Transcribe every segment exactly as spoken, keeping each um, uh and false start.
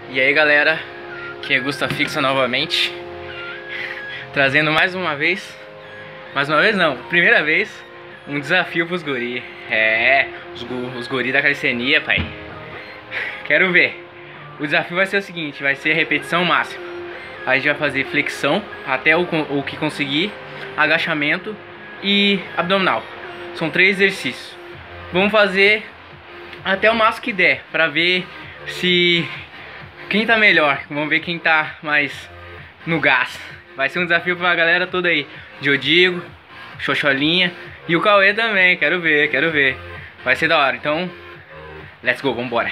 E aí galera, que é Gusta Fixa novamente, trazendo mais uma vez, mais uma vez não, primeira vez, um desafio pros guri. É, os, os guri da calistenia, pai. Quero ver. O desafio vai ser o seguinte, vai ser a repetição máxima. A gente vai fazer flexão até o, o que conseguir, agachamento e abdominal. São três exercícios. Vamos fazer até o máximo que der, pra ver se quem tá melhor. Vamos ver quem tá mais no gás. Vai ser um desafio pra galera toda aí. Diodigo, Xoxolinha e o Cauê também. Quero ver, quero ver. Vai ser da hora. Então, let's go, vambora.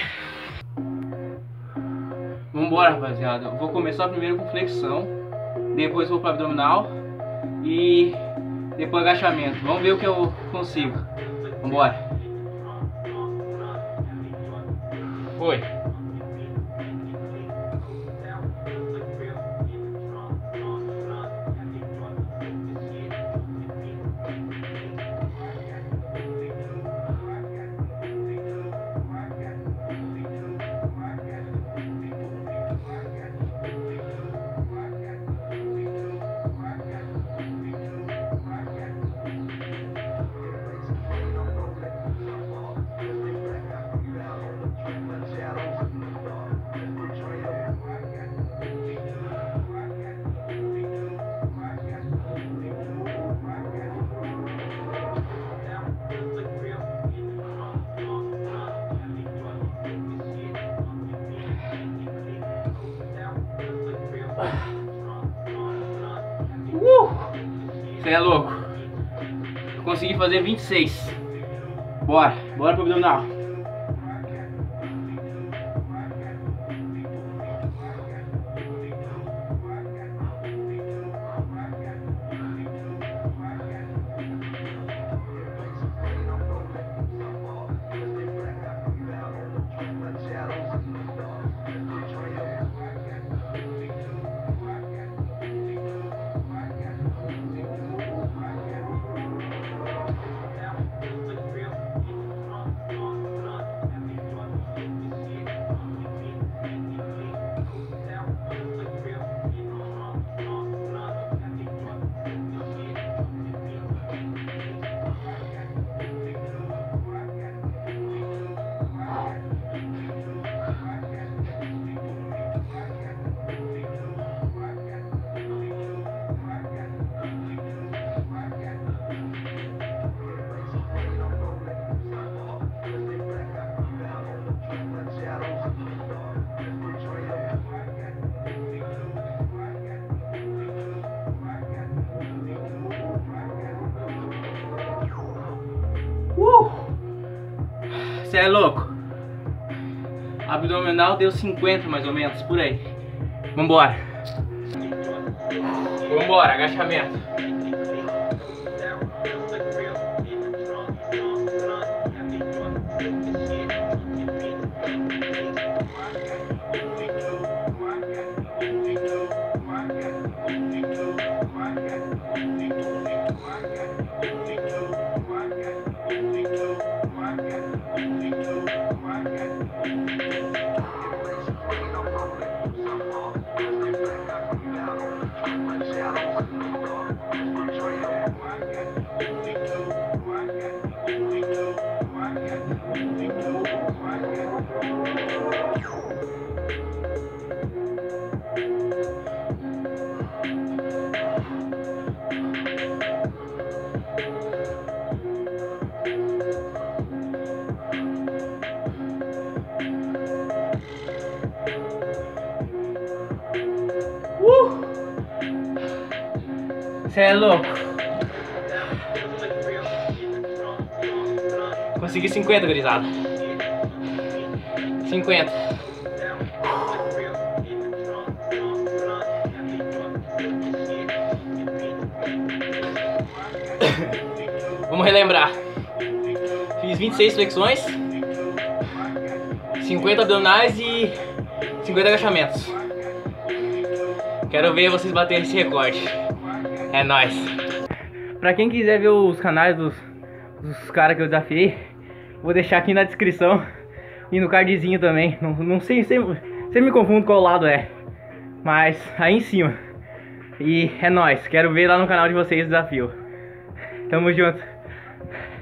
Vambora, rapaziada. Eu vou começar primeiro com flexão, depois vou pro abdominal e depois agachamento. Vamos ver o que eu consigo. Vambora. Foi. Uh! Você é louco. Eu consegui fazer vinte e seis. Bora, bora pro abdominal. Você é louco. Abdominal deu cinquenta mais ou menos, por aí. Vambora. Vambora, agachamento. Você é louco. Consegui cinquenta, gurizada. cinquenta. Vamos relembrar. Fiz vinte e seis flexões, cinquenta abdominais e cinquenta agachamentos. Quero ver vocês baterem esse recorde. É nóis. Pra quem quiser ver os canais dos, dos caras que eu desafiei, vou deixar aqui na descrição e no cardzinho também. Não, não sei, Sempre me confundo qual lado é. Mas aí em cima. E é nóis. Quero ver lá no canal de vocês o desafio. Tamo junto.